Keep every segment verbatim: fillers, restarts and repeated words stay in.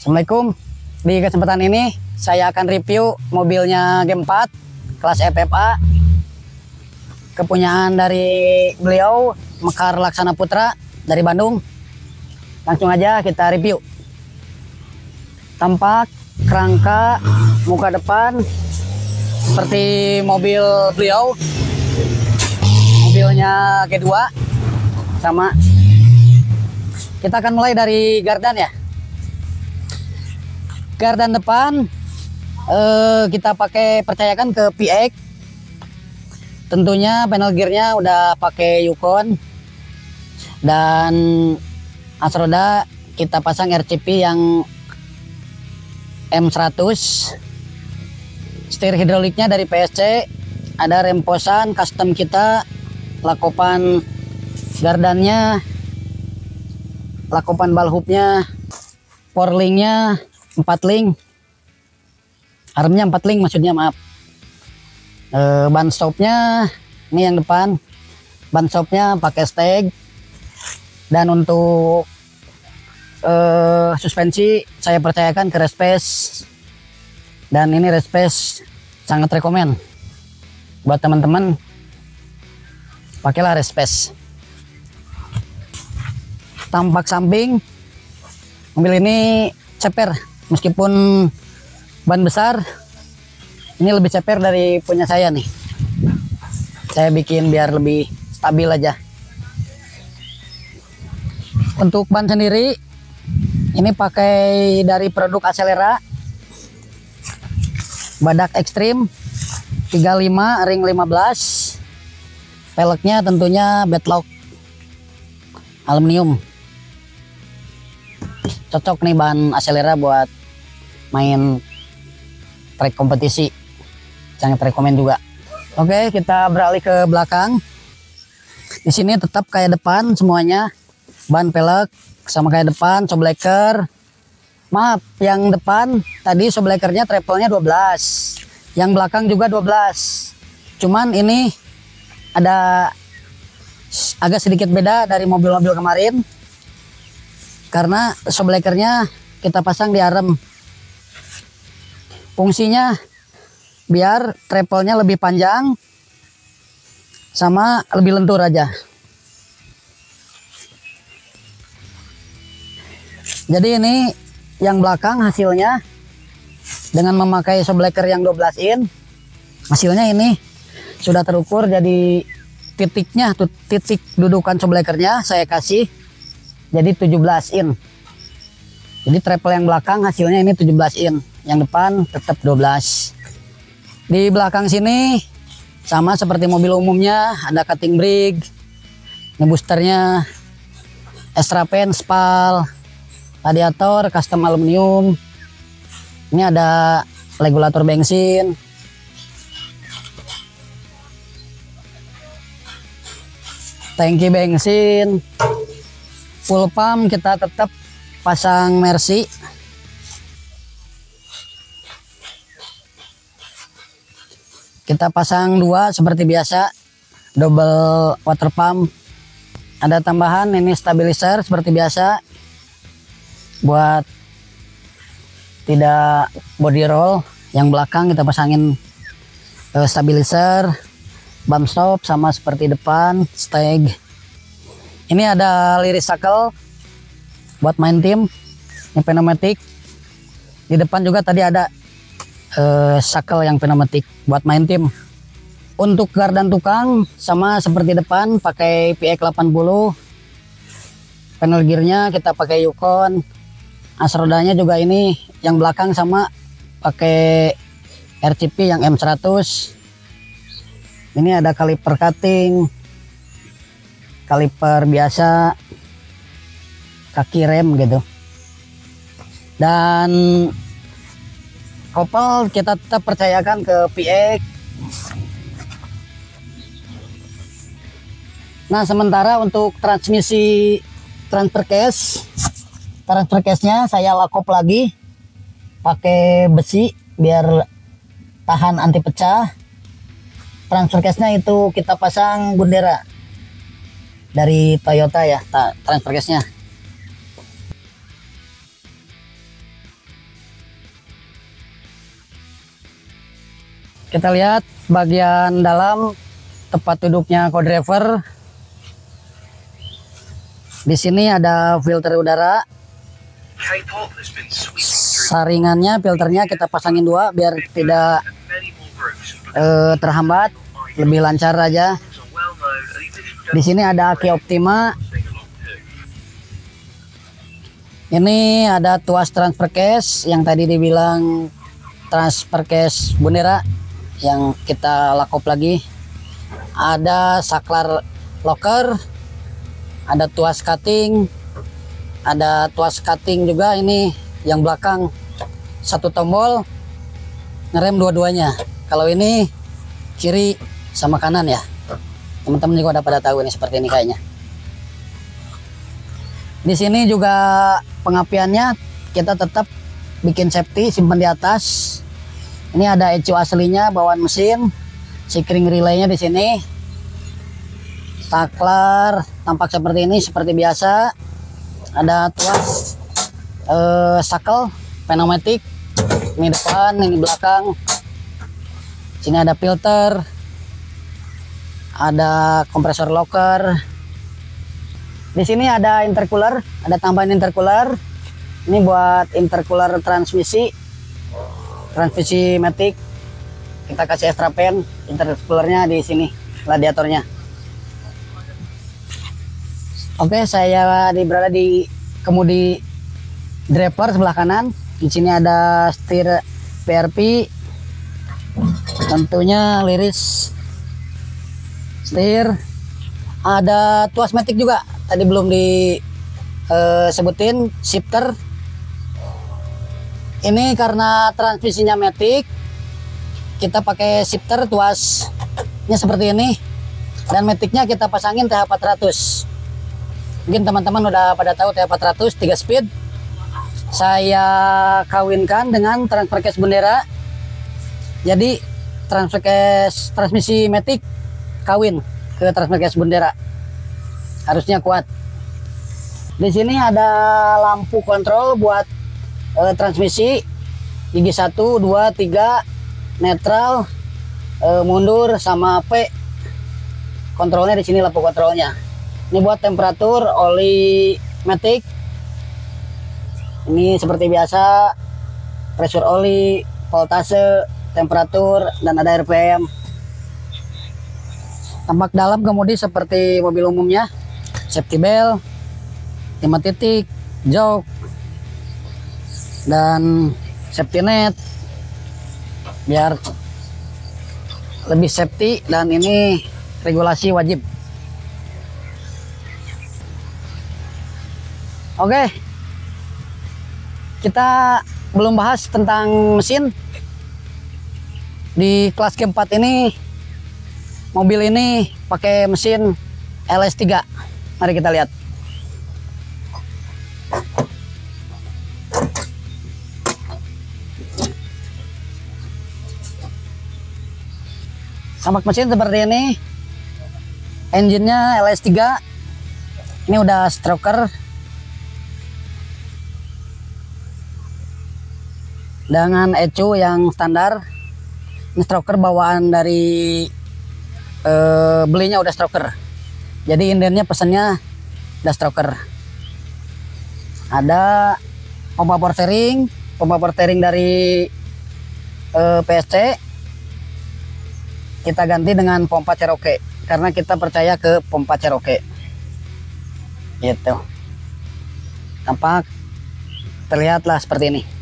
Assalamualaikum. Di kesempatan ini saya akan review mobilnya G empat kelas F F A kepunyaan dari beliau Mekar Laksana Putra dari Bandung. Langsung aja kita review. Tampak, kerangka, muka depan seperti mobil beliau, mobilnya G dua sama. Kita akan mulai dari gardan ya. Gardan depan eh, kita pakai percayakan ke P X. Tentunya panel gearnya udah pakai Yukon dan as roda kita pasang R C P yang M seratus. Setir hidroliknya dari P S C. Ada rem posan custom kita. Lakopan gardannya, lakopan balhubnya, porlingnya empat link, armnya empat link maksudnya, maaf. E, ban stopnya ini yang depan, ban stopnya pakai steg. Dan untuk e, suspensi saya percayakan ke Respes, dan ini Respes sangat rekomen buat teman-teman, pakailah Respes. Tampak samping mobil ini ceper. Meskipun ban besar, ini lebih ceper dari punya saya nih. Saya bikin biar lebih stabil aja. Untuk ban sendiri, ini pakai dari produk Acelera, badak ekstrim tiga puluh lima ring lima belas. Peleknya tentunya bedlock aluminium. Cocok nih ban Acelera buat main trek kompetisi, sangat rekomen juga. Oke, kita beralih ke belakang. Di sini tetap kayak depan semuanya, ban pelek sama kayak depan, shockbreaker. Maaf, yang depan tadi shockbreakernya travelnya dua belas, yang belakang juga dua belas. Cuman ini ada agak sedikit beda dari mobil-mobil kemarin, karena shockbreakernya kita pasang di arem. Fungsinya biar travelnya lebih panjang sama lebih lentur aja. Jadi ini yang belakang hasilnya dengan memakai shockbreaker yang dua belas in, hasilnya ini sudah terukur. Jadi titiknya, titik dudukan shockbreakernya saya kasih jadi tujuh belas in. Jadi travel yang belakang hasilnya ini tujuh belas in, yang depan tetap dua belas. Di belakang sini sama seperti mobil umumnya, ada cutting brake, ini boosternya, extra pen, spal, radiator custom aluminium. Ini ada regulator bensin, tangki bensin, full pump kita tetap pasang Mercy. Kita pasang dua seperti biasa, double water pump. Ada tambahan ini stabilizer seperti biasa buat tidak body roll. Yang belakang kita pasangin uh, stabilizer, bump stop sama seperti depan, steg. Ini ada liris shackle buat main tim, ini pneumatik. Di depan juga tadi ada uh, shackle yang pneumatik buat main tim. Untuk gardan tukang sama seperti depan, pakai P X delapan puluh. Panel gearnya kita pakai Yukon. As rodanya juga ini yang belakang sama pakai R C P yang M seratus. Ini ada kaliper cutting, kaliper biasa, kaki rem gitu. Dan kopel kita tetap percayakan ke P X. Nah, sementara untuk transmisi transfer case, transfer case-nya saya lakop lagi pakai besi biar tahan anti pecah. Transfer case-nya itu kita pasang Gundera dari Toyota ya, transfer case-nya. Kita lihat bagian dalam tempat duduknya co-driver. Di sini ada filter udara. Saringannya, filternya kita pasangin dua biar tidak eh, terhambat, lebih lancar aja. Di sini ada aki Optima. Ini ada tuas transfer case yang tadi dibilang transfer case Bundera yang kita lakop lagi. Ada saklar locker, ada tuas cutting, ada tuas cutting juga. Ini yang belakang satu tombol, ngerem dua-duanya. Kalau ini kiri sama kanan ya, teman-teman juga udah pada tahu ini seperti ini kayaknya. Di sini juga pengapiannya kita tetap bikin safety, simpan di atas. Ini ada ecu aslinya bawaan mesin, sikring relaynya di sini. Saklar tampak seperti ini seperti biasa. Ada tuas eh, sakel pneumatik, ini depan, ini belakang. Sini ada filter, ada kompresor locker. Di sini ada intercooler, ada tambahan intercooler. Ini buat intercooler transmisi, transmisi matic. Kita kasih extra fan, intercoolernya di sini, radiatornya. Oke, saya di berada di kemudi driver sebelah kanan. Di sini ada setir P R P, tentunya liris setir. Ada tuas matic juga. Tadi belum disebutin, uh, shifter. Ini karena transmisinya matic, kita pakai shifter tuasnya seperti ini, dan maticnya kita pasangin T H empat ratus. Mungkin teman-teman udah pada tahu T H empat ratus tiga speed. Saya kawinkan dengan transfer case Bundera. Jadi transfer case transmisi matic kawin ke transfer case Bundera. Harusnya kuat. Di sini ada lampu kontrol buat e, transmisi gigi satu, dua, tiga, netral, e, mundur sama P. Kontrolnya di sini lampu kontrolnya. Ini buat temperatur, oli matic. Ini seperti biasa, pressure oli, voltase, temperatur, dan ada R P M. Tampak dalam kemudi seperti mobil umumnya. Safety belt, lima titik, jok, dan safety net biar lebih safety, dan ini regulasi wajib. Oke, kita belum bahas tentang mesin. Di kelas keempat ini mobil ini pakai mesin L S tiga. Mari kita lihat. Tampak mesin seperti ini. Engine-nya L S tiga. Ini udah stroker. Dengan ecu yang standar. Ini stroker bawaan dari eh, belinya udah stroker. Jadi indennya pesannya udah stroker. Ada pompa power steering, pompa power steering dari eh, P S C. Kita ganti dengan pompa Cherokee karena kita percaya ke pompa Cherokee. Gitu. Tampak terlihatlah seperti ini.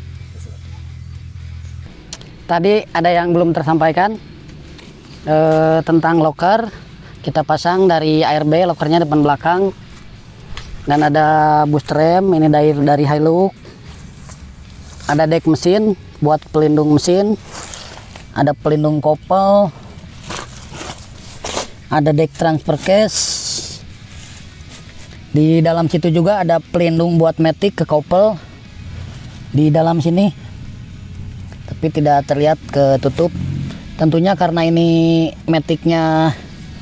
Tadi ada yang belum tersampaikan eh, tentang locker. Kita pasang dari A R B, lockernya depan belakang, dan ada boost rem ini dari dari Hilux. Ada dek mesin buat pelindung mesin, ada pelindung kopel, ada dek transfer case. Di dalam situ juga ada pelindung buat matic ke kopel di dalam sini, tapi tidak terlihat ketutup. Tentunya karena ini maticnya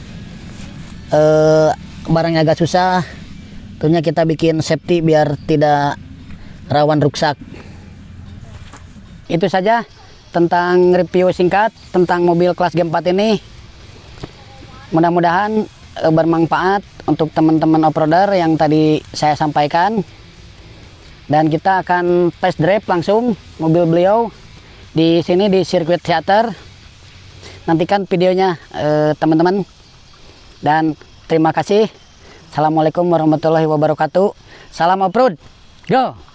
eh, barangnya agak susah, tentunya kita bikin safety biar tidak rawan rusak. Itu saja tentang review singkat tentang mobil kelas G empat ini. Mudah-mudahan eh, bermanfaat untuk teman-teman off-roader yang tadi saya sampaikan. Dan kita akan test drive langsung mobil beliau di sini di sirkuit Theater. Nantikan videonya teman-teman. Dan terima kasih. Assalamualaikum warahmatullahi wabarakatuh. Salam off-road. Go!